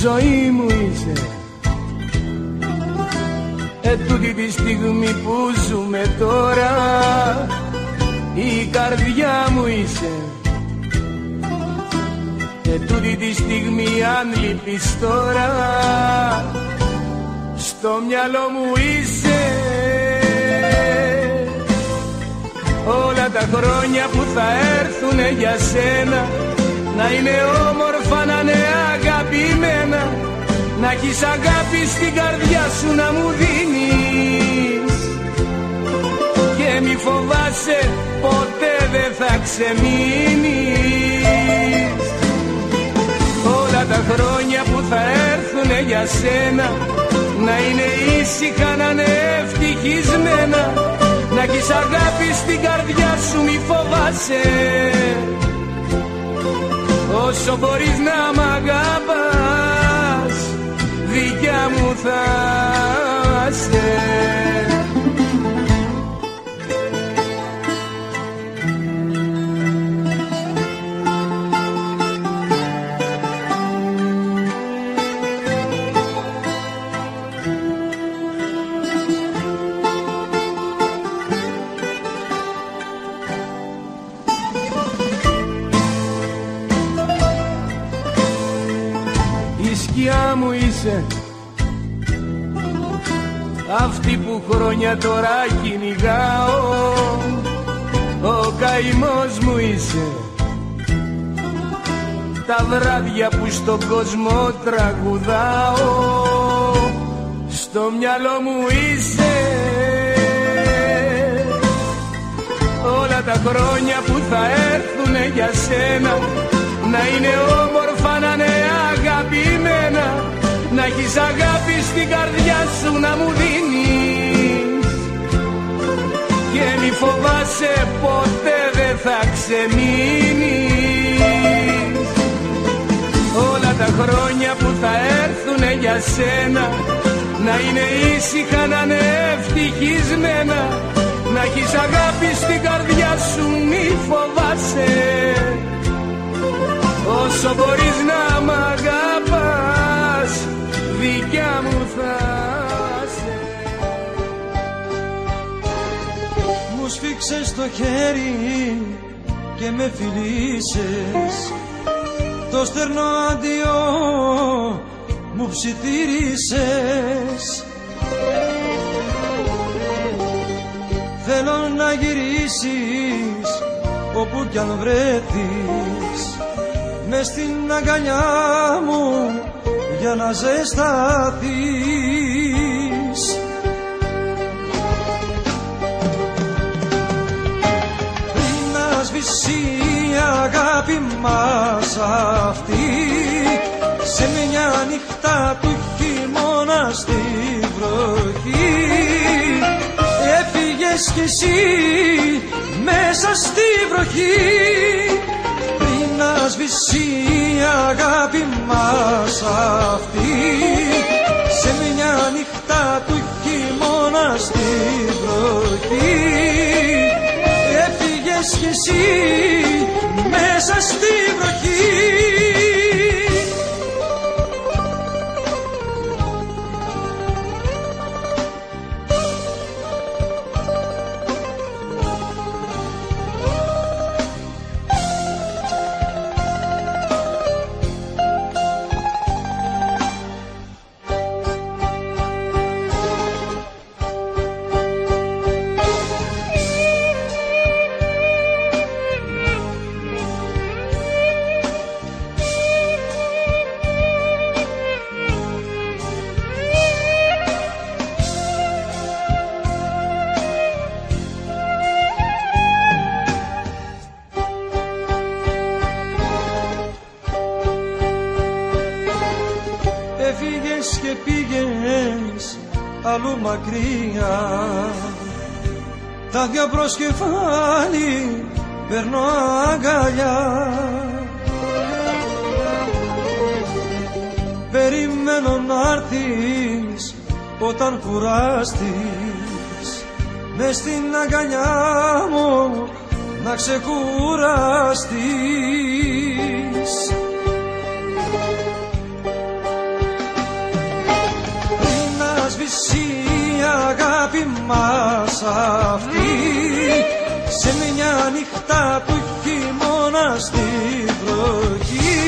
ζωή μου είσαι, τούτη τη στιγμή που ζούμε τώρα, η καρδιά μου είσαι, τούτη τη στιγμή αν λείπεις τώρα, στο μυαλό μου είσαι. Όλα τα χρόνια που θα έρθουνε για σένα να είναι όμορφα, να είναι αγαπημένα, να έχεις αγάπη στην καρδιά σου να μου δίνεις, και μη φοβάσαι ποτέ δεν θα ξεμείνεις. Όλα τα χρόνια που θα έρθουνε για σένα να είναι ήσυχα, να είναι ευτυχισμένα, να έχεις αγάπη στην καρδιά σου μη φοβάσαι, όσο μπορείς να μ' αγαπάς δικιά μου θα είσαι. Μου είσαι αυτή που χρόνια τώρα κυνηγάω, ο καημός μου είσαι, τα βράδια που στον κόσμο τραγουδάω, στο μυαλό μου είσαι. Όλα τα χρόνια που θα έρθουνε για σένα να είναι όμορφα, να είναι αγαπημένα, να έχεις αγάπη στην καρδιά σου να μου δίνεις, και μη φοβάσαι ποτέ δεν θα ξεμείνεις. Όλα τα χρόνια που θα έρθουνε για σένα να είναι ήσυχα, να είναι ευτυχισμένα, να έχεις αγάπη στην καρδιά σου μη φοβάσαι, όσο μπορείς να μ' αγαπάς δικιά μου θα είσαι. Μου σφίξες το χέρι και με φιλήσες, το στερνό αντιό μου ψιθύρισες. Θέλω να γυρίσεις όπου κι αν βρέθεις, μες στην αγκαλιά μου για να ζεσταθείς. Πριν να σβήσει η αγάπη μας αυτή, σε μια νύχτα του χειμώνα στη βροχή, έφυγες κι εσύ μέσα στη βροχή. Να σβήσει η αγάπη μας αυτή, σε μια νύχτα του χειμώνα στη βροχή, έφυγες κι εσύ μέσα στη βροχή. Έφυγες και πήγες αλλού μακριά, τα δυο προς κεφάλι παίρνω αγκαλιά. Περιμένω να'ρθεις όταν κουράστης, μες στην αγκαλιά μου να ξεκουραστείς. αυτή, σε μια νύχτα του χειμώνα στη βροχή.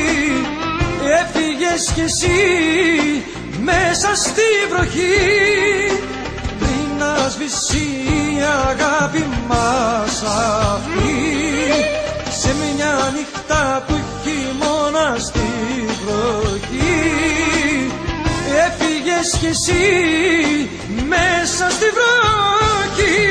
Έφυγες κι εσύ μέσα στη βροχή, πριν να σβήσει η αγάπη μας αυτή, σε μια νύχτα του χειμώνα στη βροχή. Έφυγες κι εσύ μέσα στη βροχή.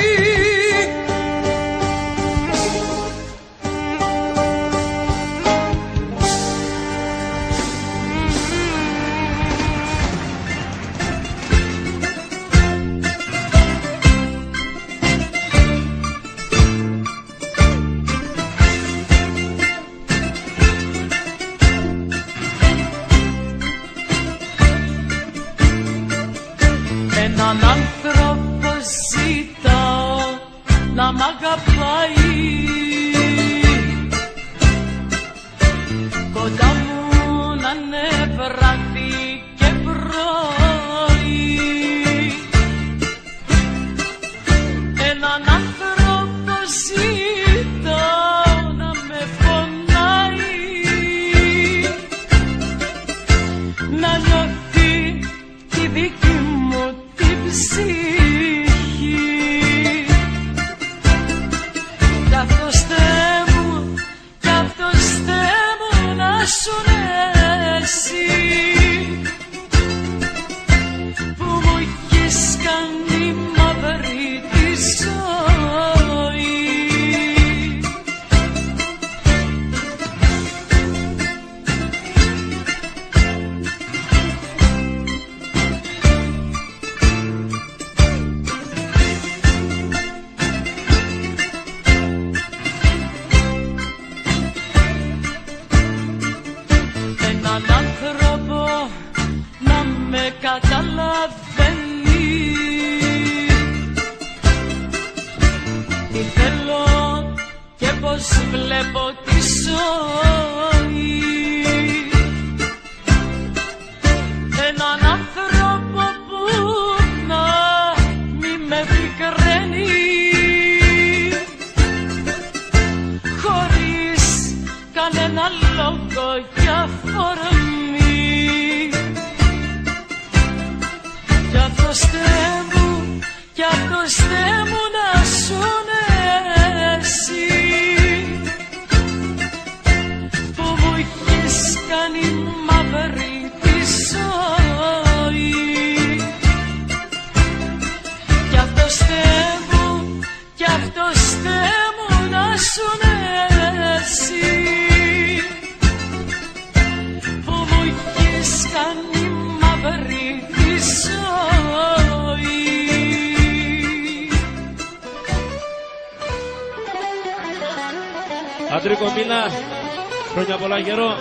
Έναν άνθρωπο ζητάω να μ' αγαπάει, κοντά μου να είναι βράδυ και πρωί. Έναν άνθρωπο ζητάω να με φωνάει, να νιώθει τη δική μου την ψυχή. Κι αυτός Θεέ μου, κι αυτός Θεέ μου να σου εσύ, που μου έχεις κάνει μαύρη τη ζωή. Έναν άνθρωπο να με καταλαβαίνει, τι θέλω και πως βλέπω τη ζωή. Έναν άνθρωπο που να μη με πικραίνει, χωρίς κανένα λόγο και αφορμή. Κι αυτός Θεέ μου, κι αυτός Θεέ μου να σου εσύ, που μου έχεις κάνει μαύρη τη ζωή. Κι αυτός Θεέ μου, κι αυτός Θεέ μου να σου εσύ, που μου έχεις κάνει μαύρη τη ζωή. Αντρίκο Μίνα, χρόνια πολλά καιρό.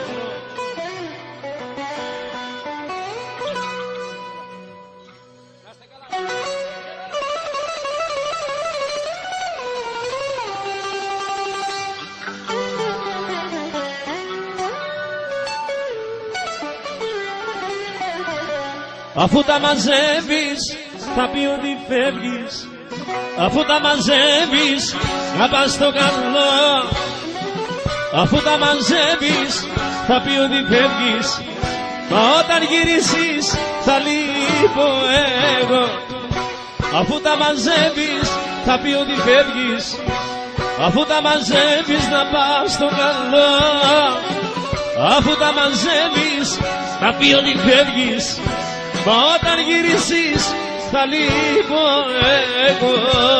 Αφού τα μαζεύεις θα πει ότι φεύγεις, αφού τα μαζεύεις να πας στο καλό. Αφού τα μαζεύεις θα πει ότι φεύγεις, μα όταν γυρίσεις θα λείπω εγώ. Αφού τα μαζεύεις θα πει ότι φεύγεις, αφού τα μαζεύεις να πας στο καλό. Αφού τα μαζεύεις θα πει ότι φεύγεις, μα όταν γυρίσεις θα λείπω εγώ.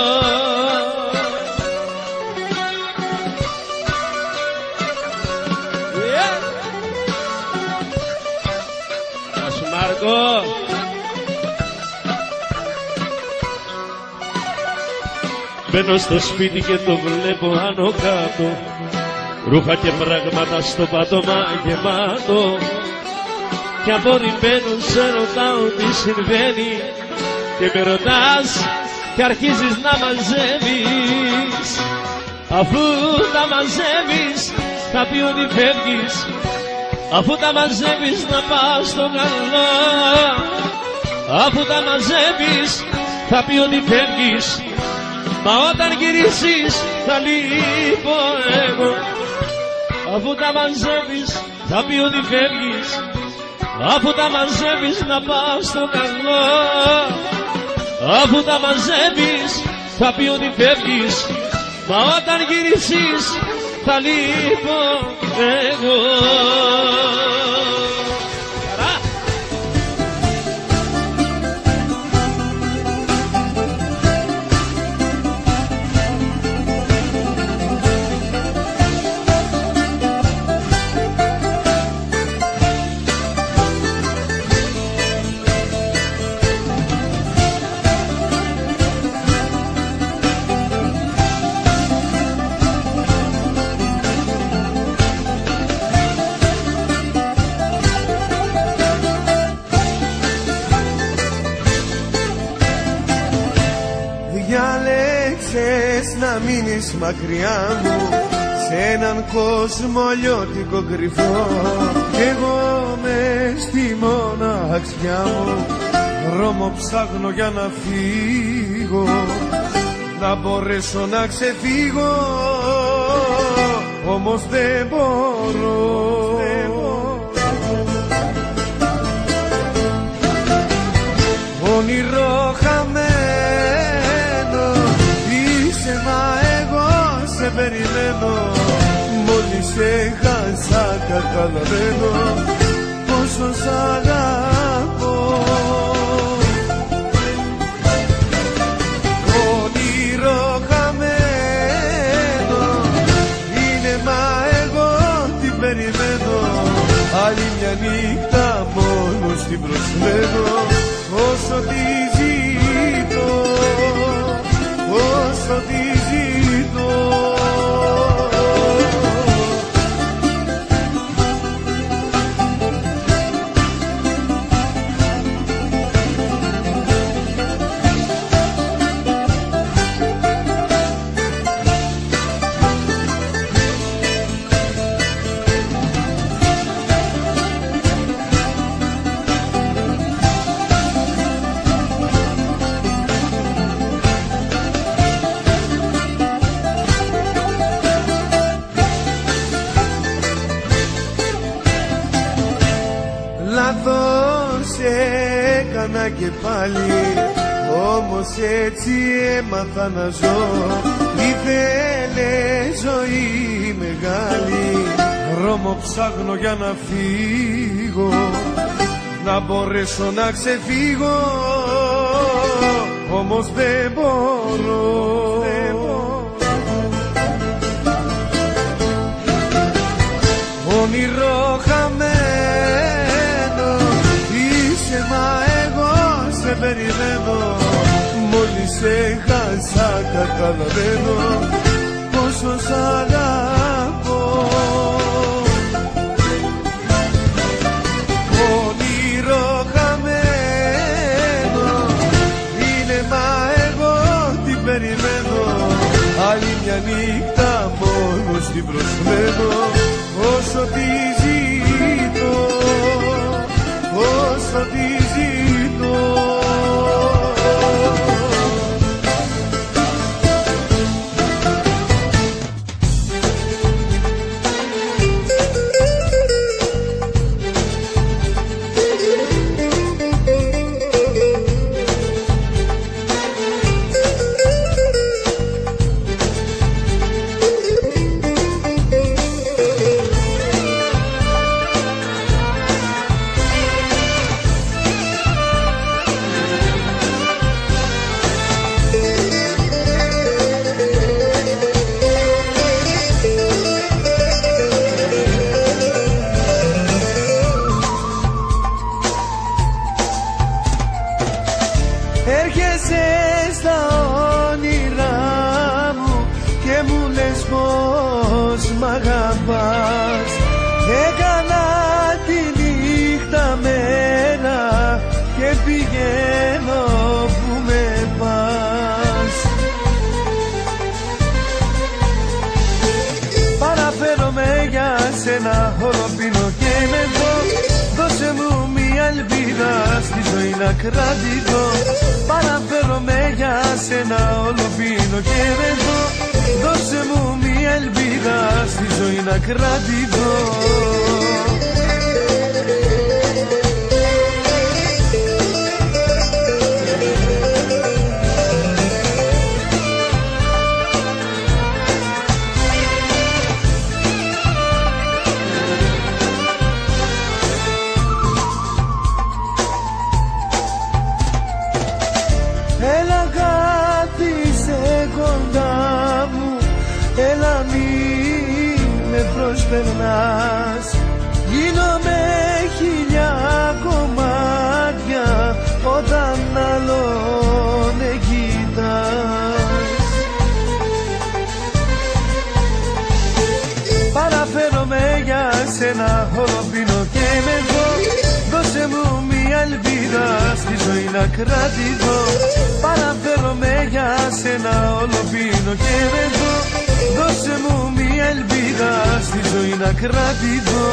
Γεια σου Μάρκο. Μπαίνω στο σπίτι και το βλέπω άνω κάτω, ρούχα και πράγματα στο πάτωμα γεμάτο. Κι απορριμμένου σε ρωτάω τι συμβαίνει, και με ρωτάς και αρχίζεις να μαζεύεις. Αφού τα μαζεύεις θα πει ότι φεύγεις, αφού τα μαζεύεις να πας στο καλό. Αφού τα μαζεύεις θα πει ότι φεύγεις, μα όταν γυρίσεις θα λείπω εγώ. Αφού τα μαζεύεις θα πει ότι φεύγεις, αφού τα μαζεύεις να πας στο καλό. Αφού τα μαζεύεις θα πει ότι φεύγεις, μα όταν γυρίσεις θα λείπω εγώ. Διάλεξες να μείνεις μακριά μου σε έναν κόσμο λιώτικο κρυφό. Εγώ μες στη μοναξιά μου δρόμο ψάχνω για να φύγω, να μπορέσω να ξεφύγω, όμως δεν μπορώ. Όνειρο χαμένο είσαι, μα εγώ σε περιμένω. Μόλις σε χάσα καταλαβαίνω πόσο σ' αγαπώ. Όνειρο χαμένο είναι, μα εγώ την περιμένω. Άλλη μια νύχτα μόνος την προσμένω. Όσο τη ζητώ, όσο τη ζητώ. Λάθος έκανα και πάλι, όμως έτσι έμαθα να ζω. Ήθελε ζωή μεγάλη, δρόμο ψάχνω για να φύγω, να μπορέσω να ξεφύγω, όμως δεν μπορώ. Όνειρο χαμένο είσαι, μα εγώ σε περιμένω. Μόλις σε χάσα καταλαβαίνω πόσο σ' αγαπώ. Όνειρο χαμένο είναι, μα εγώ την περιμένω. Άλλη μια νύχτα μόνος την προσμένω. Όσο τη ζητώ, όσο τη ζητώ. Έρχεσαι στα όνειρά μου και μου λες πως μ' αγαπάς. Έκανα τη νύχτα μέρα και πηγαίνω που με πας. Παραφέρομαι για σένα, όλο πίνω και μεθώ. Δώσε μου μια ελπίδα στη ζωή είναι ακράτητο. Παραφέρομαι για σένα, όλο πίνω και βεντώ. Δώσε μου μια ελπίδα, στη ζωή να κρατηθώ. Έλα κάθισε κοντά μου, έλα μη με προσπερνάς. Γίνομαι χιλιά κομμάτια όταν άλλον κοιτάς. Παραφέρομαι για σένα, όλο πίνω και μεθώ. Δώσε μου μια ελπίδα, στη ζωή να κρατηθώ. Παραφέρομαι για σένα, όλο πίνω και μεθώ. Δώσε μου μια ελπίδα, στη ζωή να κρατηθώ.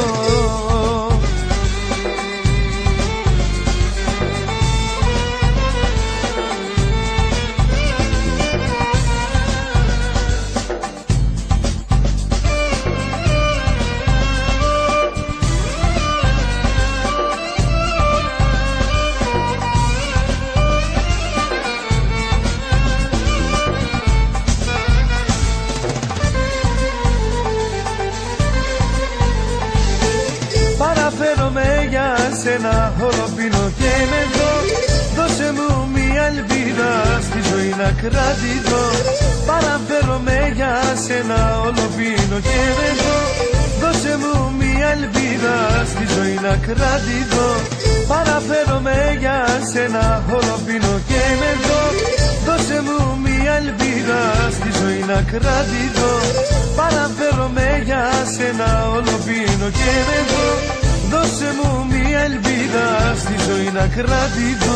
Παραφέρομαι για σένα, όλο πίνω και μεθώ. Δώσε μου μια ελπίδα, στη ζωή να κρατηθώ. Παραφέρομαι για σένα, όλο πίνω και μεθώ. Δώσε μου μια ελπίδα, στη ζωή να κρατηθώ. Παραφέρομαι για σένα, όλο πίνω και μεθώ. Δώσε μου μια ελπίδα, στη ζωή να κρατηθώ. Παραφέρομαι για σένα, όλο πίνω και μεθώ. Δώσε μου μια ελπίδα, στη ζωή να κρατηθώ.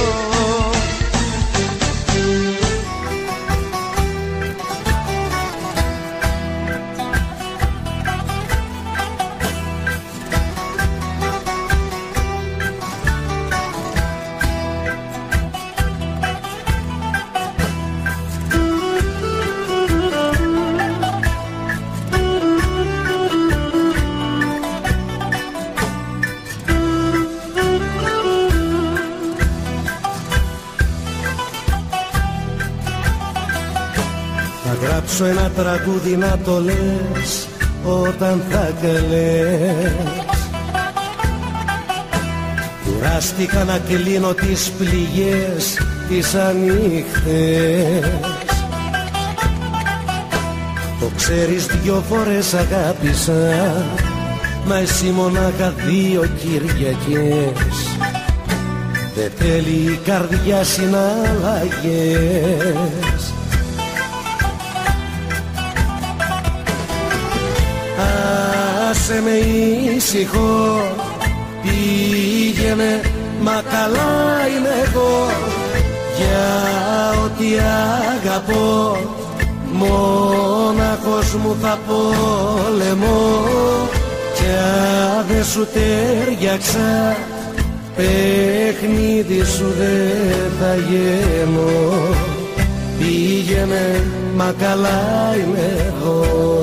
Θα γράψω ένα τραγούδι να το λες όταν θα κλαις. Κουράστηκα να κλείνω τις πληγές τις ανοιχτές. Το ξέρεις, 2 φορές αγάπησα, μα εσύ μονάχα 2 Κυριακές. Δεν θέλει η καρδιά συναλλαγές. Άσε με ήσυχο, πήγαινε, μα καλά είμαι εγώ. Για ό,τι αγαπώ, μόναχος μου θα πολεμώ. Κι αν δεν σου τέριαξα, παιχνίδι σου δεν θα γέμω. Πήγαινε, μα καλά είμαι εγώ.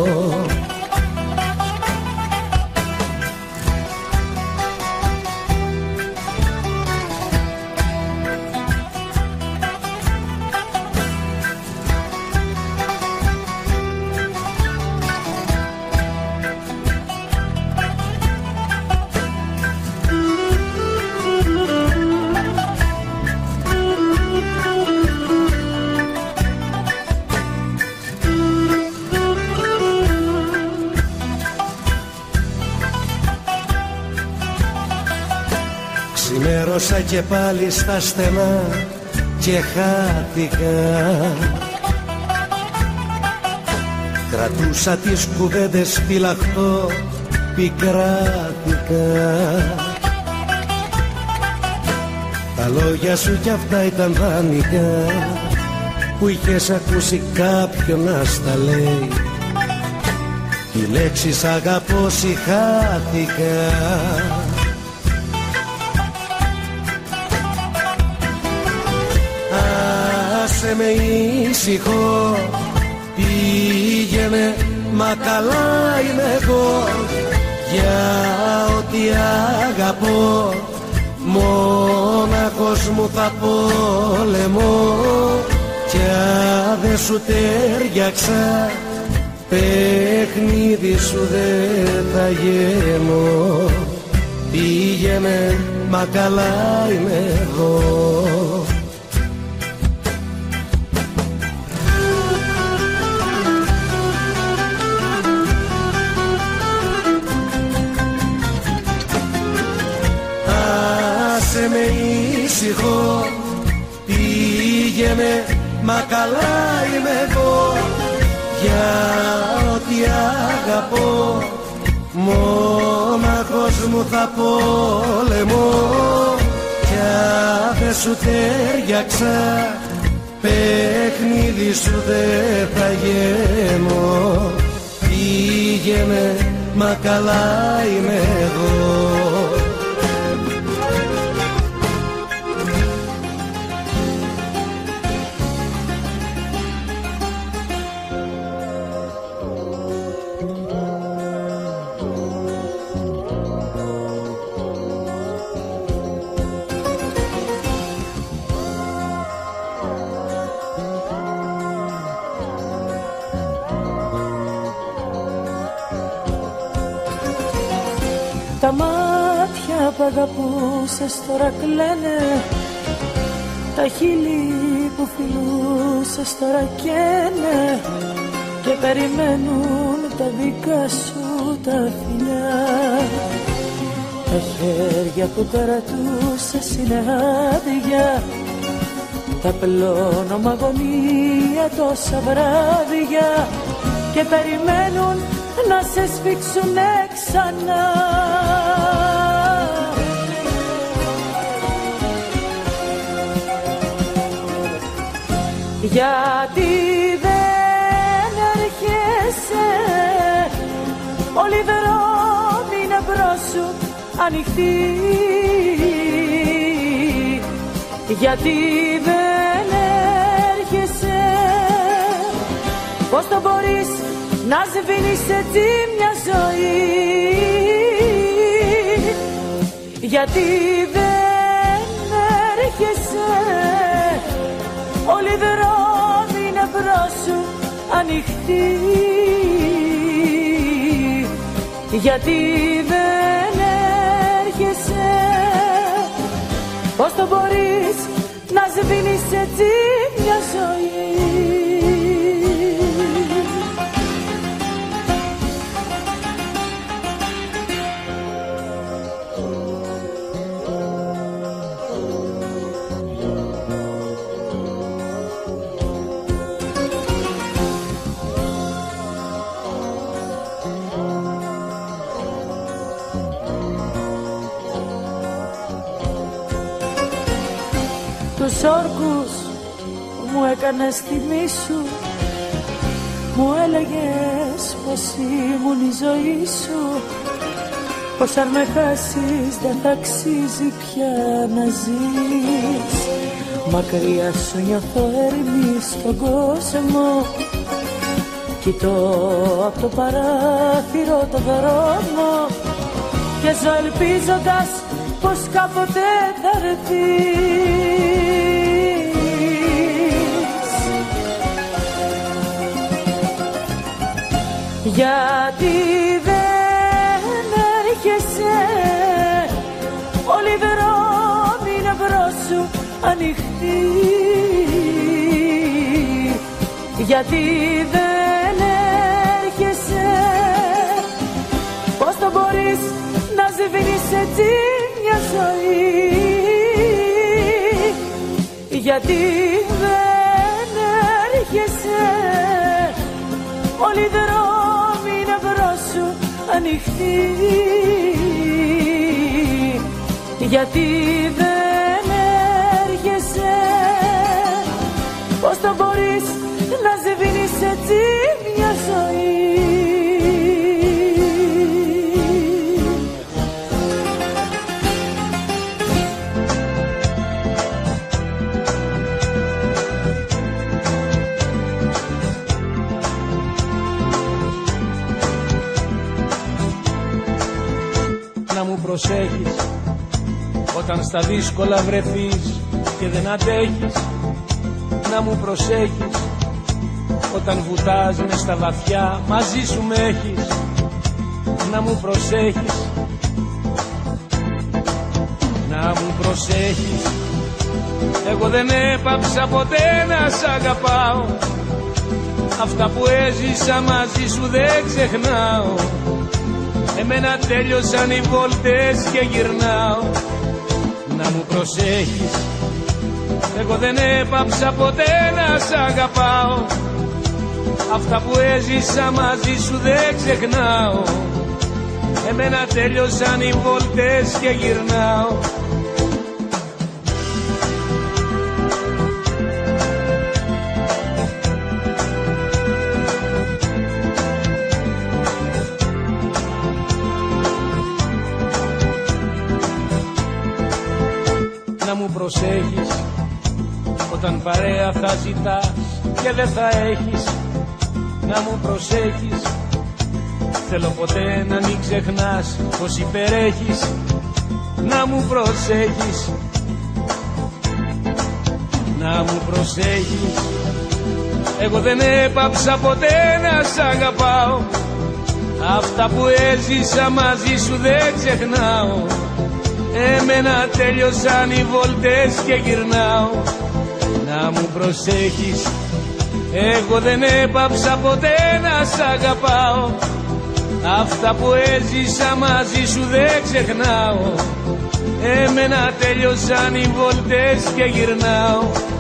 Ξημέρωσα και πάλι στα στενά και χάθηκα. Κρατούσα τις κουβέντες φυλαχτό, πικράθηκα. Τα λόγια σου κι αυτά ήταν δανεικά, που είχες ακούσει κάποιον να στα λέει. Οι λέξεις αγαπώ συχάθηκα. άσε με ήσυχο, πήγαινε, μα καλά είμαι εγώ. Για ό,τι αγαπώ, μόναχος μου θα πολεμώ. Κι αν δεν σου τέριαξα, παιχνίδι σου δεν θα γέμω. Πήγαινε, μα καλά είμαι εγώ. Άσε με ήσυχο, πήγαινε, μα καλά είμαι εγώ. Για ό,τι αγαπώ, μόναχος μου θα πολεμώ. Κι αν δεν σου τέριαξα, παιχνίδι σου δεν θα γέμω. Πήγαινε, μα καλά είμαι εγώ. Τα μάτια που αγαπούσες τώρα κλαίνε, τα χείλη που φιλούσες τώρα καίνε και περιμένουν τα δικά σου τα φιλιά. Τα χέρια που κρατούσες είναι άδεια, τα πλώνω μ' αγωνία τόσα βράδια και περιμένουν να σε σφίξουνε ξανά. Γιατί δεν έρχεσαι, όλοι οι δρόμοι είναι μπρος σου ανοιχτοί. Γιατί δεν έρχεσαι, πώς το μπορείς να σβήνεις έτσι μια ζωή. Γιατί δεν έρχεσαι, όλοι οι δρόμοι είναι μπρος σου ανοιχτοί. Γιατί δεν έρχεσαι, πώς το μπορείς να σβήνεις έτσι μια ζωή. Τους όρκους που μου έκανες τιμή σου, μου έλεγες πως ήμουν η ζωή σου, πως αν με χάσεις δεν θα αξίζει πια να ζεις. Μακριά σου νιώθω έρημη στον κόσμο, κοιτώ απ' το παράθυρο το δρόμο και ζω ελπίζοντας πως κάποτε θα έρθεις. Γιατί δεν έρχεσαι, όλοι οι δρόμοι είναι μπρος σου ανοιχτοί. Γιατί δεν έρχεσαι, πώς το μπορείς να σβήνεις έτσι μια ζωή. Γιατί δεν έρχεσαι, όλοι οι δρόμοι είναι μπρος σου ανοιχτοί. Γιατί δεν έρχεσαι, πώς το μπορείς να σβήνεις έτσι μια ζωή. προσέχεις όταν στα δύσκολα βρεθείς και δεν αντέχεις. Να μου προσέχεις όταν βουτάς μες στα βαθιά, μαζί σου με έχεις. Να μου προσέχεις, να μου προσέχεις. Εγώ δεν έπαψα ποτέ να σ' αγαπάω, αυτά που έζησα μαζί σου δεν ξεχνάω. Εμένα τέλειωσαν οι βόλτες και γυρνάω. Να μου προσέχεις, εγώ δεν έπαψα ποτέ να σ' αγαπάω, αυτά που έζησα μαζί σου δεν ξεχνάω. Εμένα τέλειωσαν οι βόλτες και γυρνάω. Να μου προσέχεις όταν παρέα θα ζητάς και δεν θα έχεις. Να μου προσέχεις, θέλω ποτέ να μην ξεχνάς πως υπερέχεις. Να μου προσέχεις, να μου προσέχεις. Εγώ δεν έπαψα ποτέ να σ' αγαπάω, αυτά που έζησα μαζί σου δεν ξεχνάω. Εμένα τέλειωσαν οι βόλτες και γυρνάω. Να μου προσέχεις, εγώ δεν έπαψα ποτέ να σ' αγαπάω, αυτά που έζησα μαζί σου δεν ξεχνάω. Εμένα τέλειωσαν οι βόλτες και γυρνάω.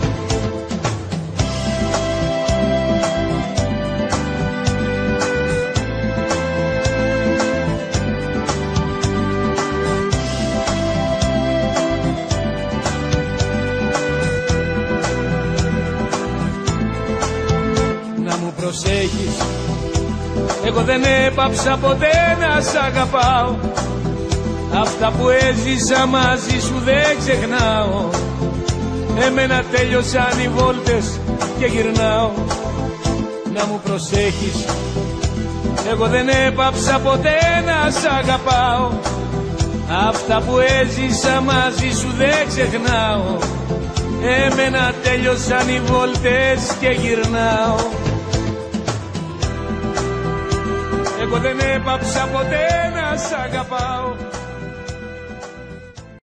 Προσέχεις, εγώ δεν έπαψα ποτέ να σ' αγαπάω, αυτά που έζησα μαζί σου δεν ξεχνάω. Εμένα τέλειωσαν οι βόλτες και γυρνάω. Να μου προσέχεις, εγώ δεν έπαψα ποτέ να σ' αγαπάω, αυτά που έζησα μαζί σου δεν ξεχνάω. Εμένα τέλειωσαν οι βόλτες και γυρνάω. Εγώ δεν έπαψα ποτέ να σ' αγαπάω,